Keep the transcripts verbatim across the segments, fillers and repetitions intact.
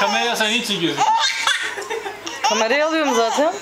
Kameraya sen niye çekiyorsun? Kamerayı alıyorum zaten.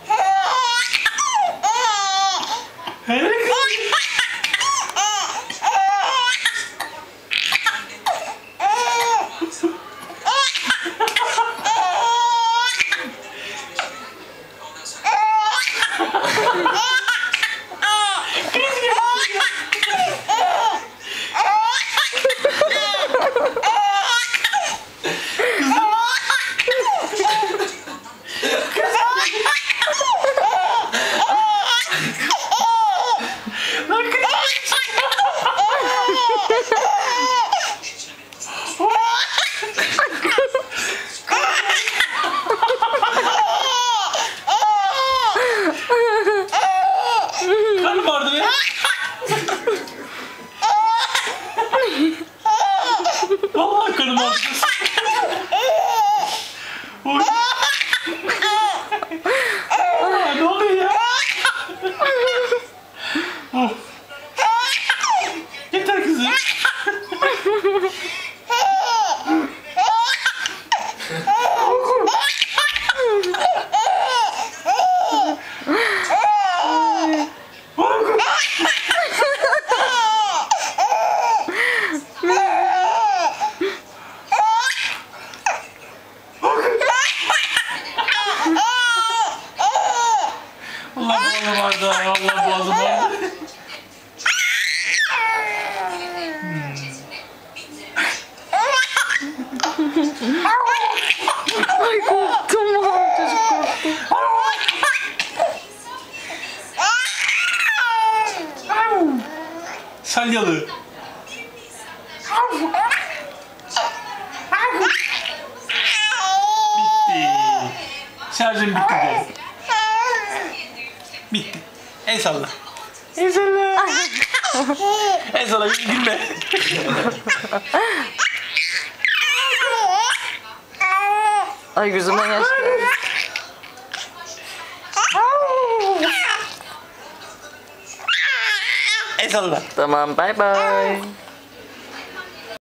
Karnım vardı be. Vallahi karnım vardı. Oy. Aa, ne oluyor ya? Oh. Yeter kızım. Allah boğazım vardı. Allah boğazım vardı. Ay korktum ha. Çocuk korktu. Salyalı. Bitti. Şarjım bitti de. Bitti. El salla. El salla. El salla, gülme. Ay gözümden yaş geldi. El salla. Tamam bay bay.